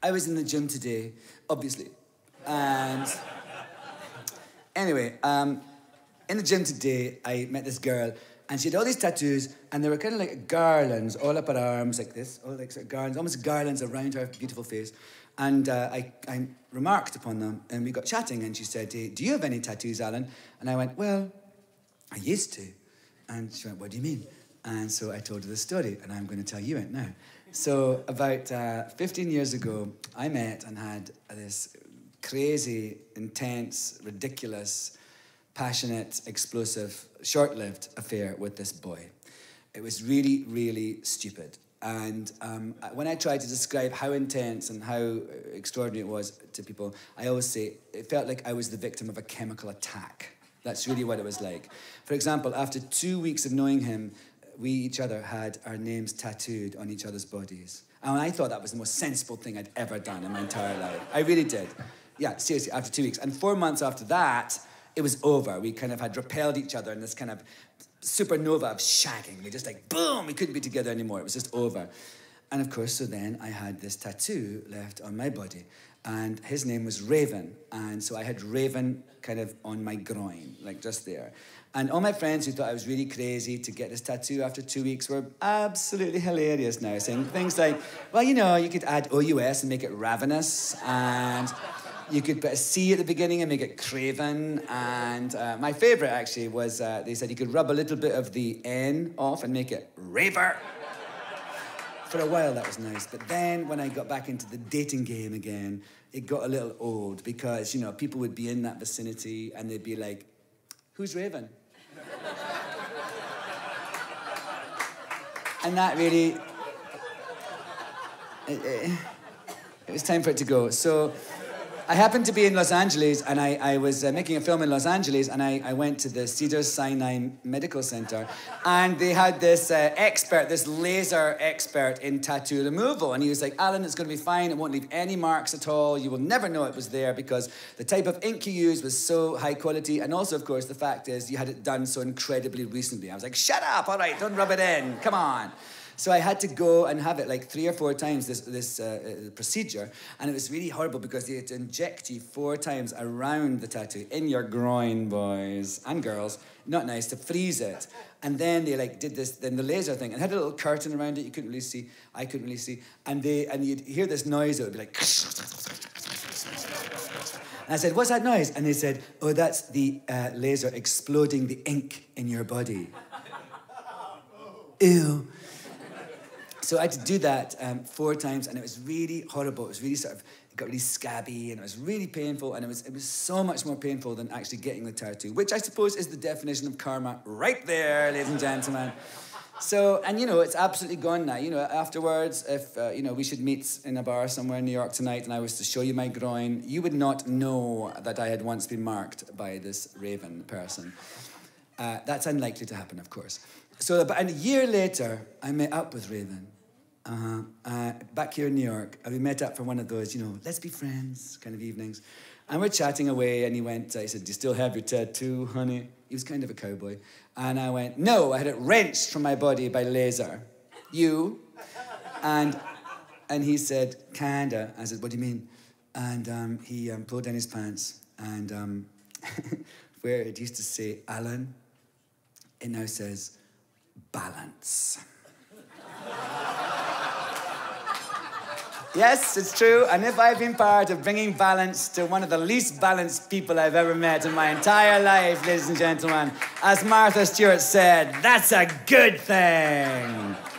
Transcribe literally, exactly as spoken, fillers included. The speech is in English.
I was in the gym today, obviously. And anyway, um, in the gym today, I met this girl, and she had all these tattoos, and they were kind of like garlands all up her arms, like this, all like sort of garlands, almost garlands around her beautiful face. And uh, I, I remarked upon them, and we got chatting, and she said, hey, do you have any tattoos, Alan? And I went, well, I used to. And she went, what do you mean? And so I told her the story, and I'm going to tell you it now. So about uh, fifteen years ago, I met and had this crazy, intense, ridiculous, passionate, explosive, short-lived affair with this boy. It was really, really stupid. And um, when I try to describe how intense and how extraordinary it was to people, I always say it felt like I was the victim of a chemical attack. That's really what it was like. For example, after two weeks of knowing him, we each other had our names tattooed on each other's bodies. And I thought that was the most sensible thing I'd ever done in my entire life. I really did. Yeah, seriously, after two weeks. And four months after that, it was over. We kind of had repelled each other in this kind of supernova of shagging. We just like, boom, we couldn't be together anymore. It was just over. And of course, so then I had this tattoo left on my body. And his name was Raven. And so I had Raven kind of on my groin, like just there. And all my friends who thought I was really crazy to get this tattoo after two weeks were absolutely hilarious now, saying things like, well, you know, you could add O U S and make it ravenous, and you could put a C at the beginning and make it craven. And uh, my favorite, actually, was uh, they said you could rub a little bit of the N off and make it raver. For a while, that was nice. But then when I got back into the dating game again, it got a little old because, you know, people would be in that vicinity and they'd be like, who's Raven? And that really, it, it, it was time for it to go. So I happened to be in Los Angeles, and I, I was uh, making a film in Los Angeles, and I, I went to the Cedars-Sinai Medical Center, and they had this uh, expert, this laser expert in tattoo removal, and he was like, Alan, it's going to be fine, it won't leave any marks at all, you will never know it was there, because the type of ink you used was so high quality, and also, of course, the fact is you had it done so incredibly recently. I was like, shut up, all right, don't rub it in, come on. So I had to go and have it like three or four times, this, this uh, uh, procedure, and it was really horrible because they had to inject you four times around the tattoo, in your groin, boys and girls, not nice, to freeze it. And then they like did this, then the laser thing, and it had a little curtain around it, you couldn't really see, I couldn't really see, and they, and you'd hear this noise, it would be like, and I said, what's that noise? And they said, oh, that's the uh, laser exploding the ink in your body. Ew. So I had to do that um, four times, and it was really horrible. It was really sort of, it got really scabby, and it was really painful, and it was, it was so much more painful than actually getting the tattoo, which I suppose is the definition of karma right there, ladies and gentlemen. So, and you know, it's absolutely gone now. You know, afterwards, if, uh, you know, we should meet in a bar somewhere in New York tonight, and I was to show you my groin, you would not know that I had once been marked by this Raven person. Uh, that's unlikely to happen, of course. So about a year later, I met up with Raven. Uh-huh. Uh, back here in New York, and we met up for one of those, you know, let's be friends kind of evenings. And we're chatting away, and he went, I said, do you still have your tattoo, honey? He was kind of a cowboy. And I went, no, I had it wrenched from my body by laser. You? And, and he said, kinda. I said, what do you mean? And um, he um, pulled down his pants, and um, where it used to say Alan, it now says balance. Yes, it's true, and if I've been part of bringing balance to one of the least balanced people I've ever met in my entire life, ladies and gentlemen, as Martha Stewart said, that's a good thing.